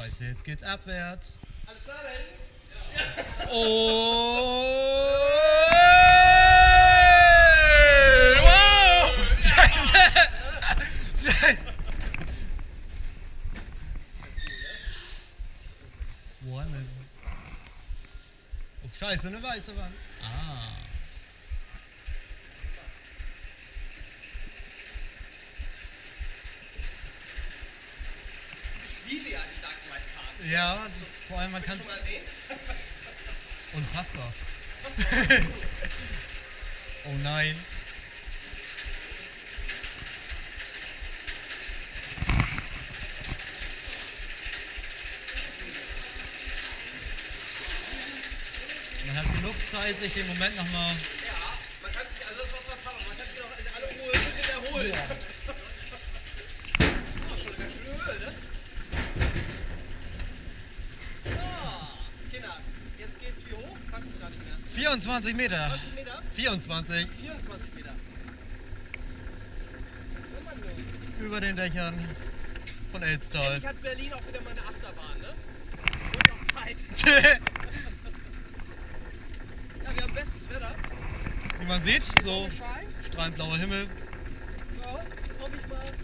Scheiße, jetzt geht's abwärts. Alles klar da hinten? Ja. Oh! Wow! Scheiße! Scheiße! Wo haben wir denn? Oh, Scheiße, eine weiße Wand. Ah. Ich liebe ja die Dark Ride Cards. Ja, vor allem man kann... Schon mal erwähnt? Unfassbar. Oh nein. Man hat genug Zeit, sich den Moment nochmal... Ja, man kann sich, also das was wir haben, man kann sich noch in aller Ruhe ein bisschen erholen. Ja. Oh, schon eine ganz schöne Höhe, ne? So, Kinders, jetzt geht's wie hoch? Kannst du es gar nicht mehr. 24 Meter. 20 Meter? 24. 24 Meter. Oh Mann, du. Über den Dächern von Elstal. Endlich hat Berlin auch wieder mal eine Achterbahn, ne? Und noch Zeit. Ja, wir haben bestes Wetter. Wie man sieht, so Sonne scheint. strahlend blauer Himmel. So, jetzt hoffe ich mal.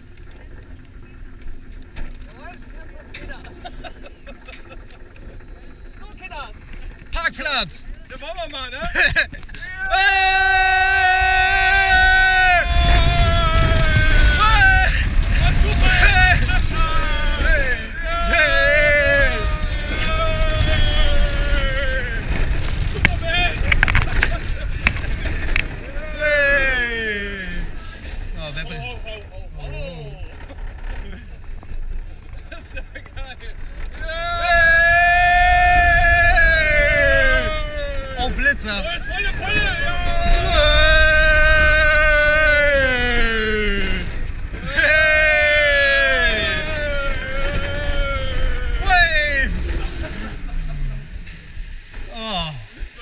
Jawohl, 24 Meter. So, Kinders. Parkplatz! Den wollen wir mal, ne? Das ist ja geil. Oh, Blitzer! Volle Pulle, ja! Oh.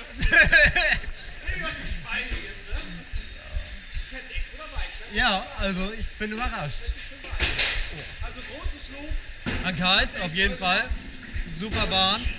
Ja, also ich bin überrascht. Also großes Lob. An Karls, auf jeden Fall. Super Bahn.